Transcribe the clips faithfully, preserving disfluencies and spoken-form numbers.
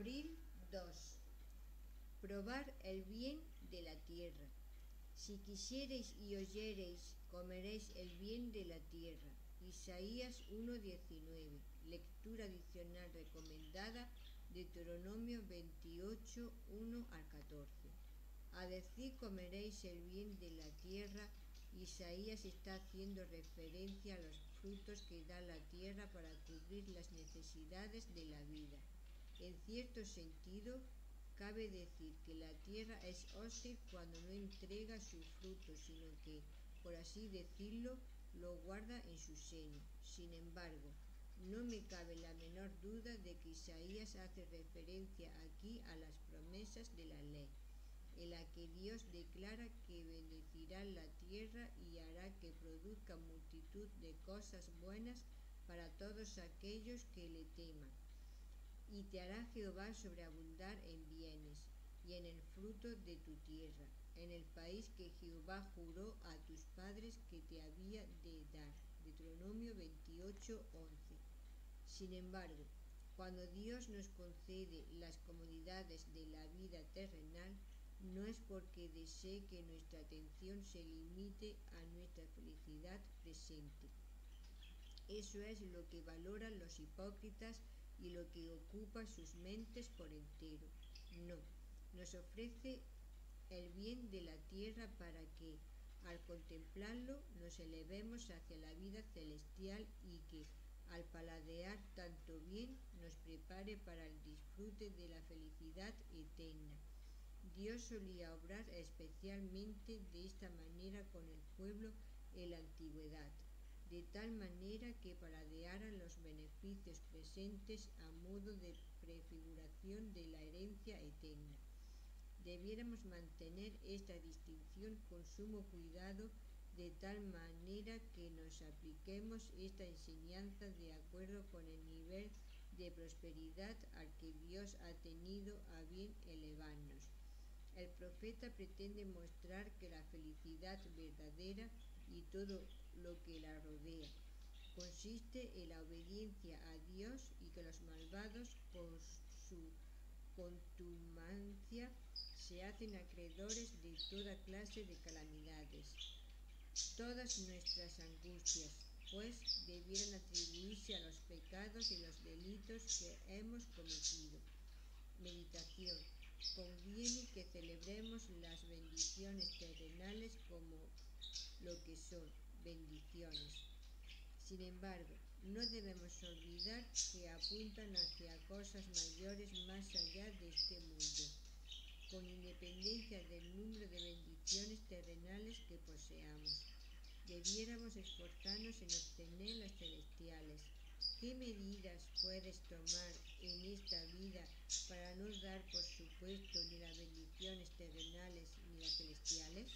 Abril dos. Probar el bien de la tierra. Si quisiereis y oyereis, comeréis el bien de la tierra. Isaías uno diecinueve. Lectura adicional recomendada, Deuteronomio veintiocho, uno al catorce. A decir comeréis el bien de la tierra, Isaías está haciendo referencia a los frutos que da la tierra para cubrir las necesidades de la vida. En cierto sentido, cabe decir que la tierra es hostil cuando no entrega su fruto, sino que, por así decirlo, lo guarda en su seno. Sin embargo, no me cabe la menor duda de que Isaías hace referencia aquí a las promesas de la ley, en la que Dios declara que bendecirá la tierra y hará que produzca multitud de cosas buenas para todos aquellos que le teman. Y te hará Jehová sobreabundar en bienes y en el fruto de tu tierra, en el país que Jehová juró a tus padres que te había de dar. Deuteronomio veintiocho, once. Sin embargo, cuando Dios nos concede las comodidades de la vida terrenal, no es porque desee que nuestra atención se limite a nuestra felicidad presente. Eso es lo que valoran los hipócritas y lo que ocupa sus mentes por entero. No, nos ofrece el bien de la tierra para que, al contemplarlo, nos elevemos hacia la vida celestial y que, al paladear tanto bien, nos prepare para el disfrute de la felicidad eterna. Dios solía obrar especialmente de esta manera con el pueblo en la antigüedad, de tal manera que paladearan los beneficios presentes a modo de prefiguración de la herencia eterna. Debiéramos mantener esta distinción con sumo cuidado, de tal manera que nos apliquemos esta enseñanza de acuerdo con el nivel de prosperidad al que Dios ha tenido a bien elevarnos. El profeta pretende mostrar que la felicidad verdadera y todo lo que la rodea consiste en la obediencia a Dios y que los malvados, por su contumacia, se hacen acreedores de toda clase de calamidades. Todas nuestras angustias, pues, debieran atribuirse a los pecados y los delitos que hemos cometido. Meditación. Conviene que celebremos las bendiciones terrenales como lo que son, bendiciones. Sin embargo, no debemos olvidar que apuntan hacia cosas mayores más allá de este mundo, con independencia del número de bendiciones terrenales que poseamos. Debiéramos esforzarnos en obtener las celestiales. ¿Qué medidas puedes tomar en esta vida para no dar por supuesto ni las bendiciones terrenales ni las celestiales?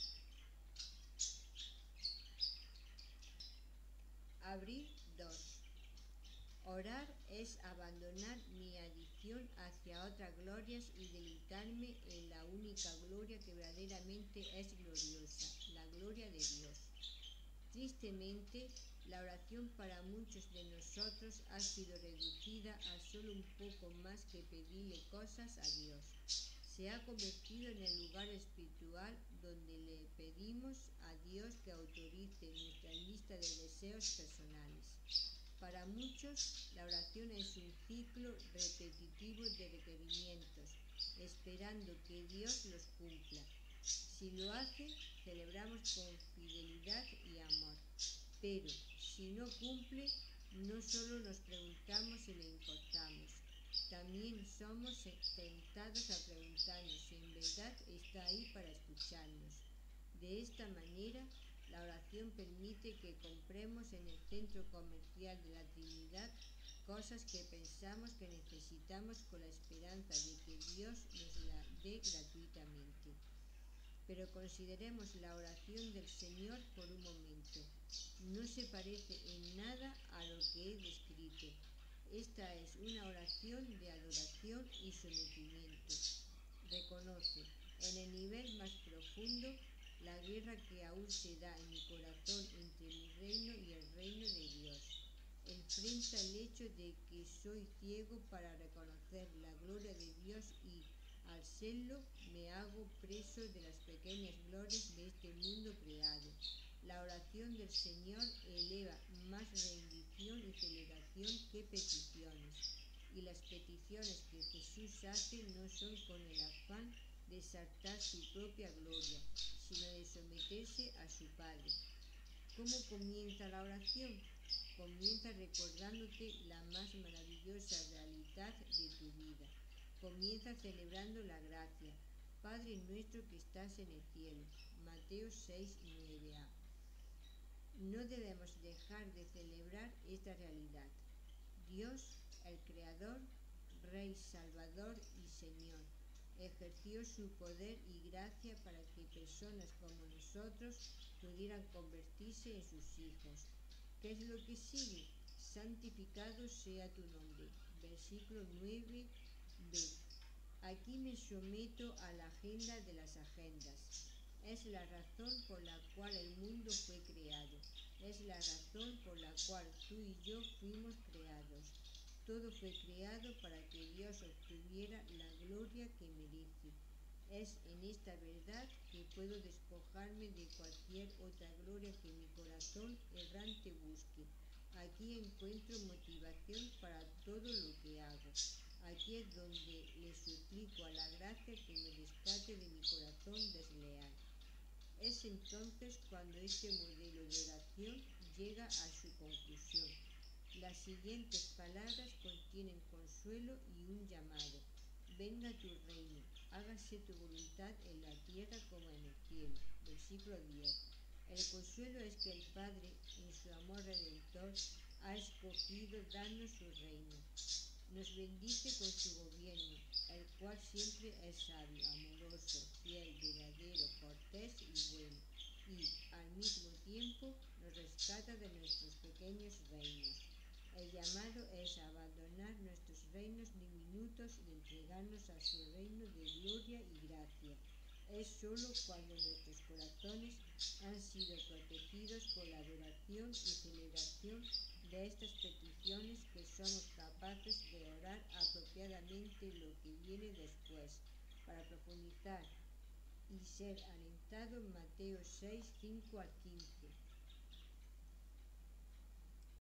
Abril dos. Orar es abandonar mi adicción hacia otras glorias y deleitarme en la única gloria que verdaderamente es gloriosa, la gloria de Dios. Tristemente, la oración para muchos de nosotros ha sido reducida a solo un poco más que pedirle cosas a Dios. Se ha convertido en el lugar espiritual donde le pedimos a Dios que autorice nuestra lista de deseos personales. Para muchos, la oración es un ciclo repetitivo de requerimientos, esperando que Dios los cumpla. Si lo hace, celebramos con fidelidad y amor. Pero, si no cumple, no solo nos preguntamos y le importamos, también somos tentados a preguntarnos si en verdad está ahí para escucharnos. De esta manera, la oración permite que compremos en el centro comercial de la Trinidad cosas que pensamos que necesitamos con la esperanza de que Dios nos la dé gratuitamente. Pero consideremos la oración del Señor por un momento. No se parece en nada a lo que he descrito. Esta es una oración de adoración y sometimiento. Reconoce, en el nivel más profundo, la guerra que aún se da en mi corazón entre mi reino y el reino de Dios. enfrenta el hecho de que soy ciego para reconocer la gloria de Dios y, al serlo, me hago preso de las pequeñas glorias de este mundo creado. La oración del Señor eleva más rendición y celebración que peticiones, y las peticiones que Jesús hace no son con el afán de exaltar su propia gloria, sino de someterse a su Padre. ¿Cómo comienza la oración? Comienza recordándote la más maravillosa realidad de tu vida. Comienza celebrando la gracia. Padre nuestro que estás en el cielo. Mateo seis, nueve a. No debemos dejar de celebrar esta realidad. Dios, el Creador, Rey, Salvador y Señor, ejerció su poder y gracia para que personas como nosotros pudieran convertirse en sus hijos. ¿Qué es lo que sigue? Santificado sea tu nombre. Versículo nueve b. Aquí me someto a la agenda de las agendas. Es la razón por la cual el mundo fue creado. Es la razón por la cual tú y yo fuimos creados. Todo fue creado para que Dios obtuviera la gloria que merece. Es en esta verdad que puedo despojarme de cualquier otra gloria que mi corazón errante busque. Aquí encuentro motivación para todo lo que hago. Aquí es donde le suplico a la gracia que me rescate de mi corazón desleal. Es entonces cuando este modelo de oración llega a su conclusión. Las siguientes palabras contienen consuelo y un llamado. Venga tu reino, hágase tu voluntad en la tierra como en el cielo. Versículo diez. El consuelo es que el Padre, en su amor redentor, ha escogido darnos su reino. Nos bendice con su gobierno, el cual siempre es sabio, amoroso, fiel, verdadero, cortés y bueno, y, al mismo tiempo, nos rescata de nuestros pequeños reinos. El llamado es abandonar nuestros reinos diminutos y entregarnos a su reino de gloria y gracia. Es sólo cuando nuestros corazones han sido protegidos por la adoración y celebración de estas peticiones que somos capaces de orar apropiadamente lo que viene después, para profundizar y ser alentado en Mateo seis, cinco al quince.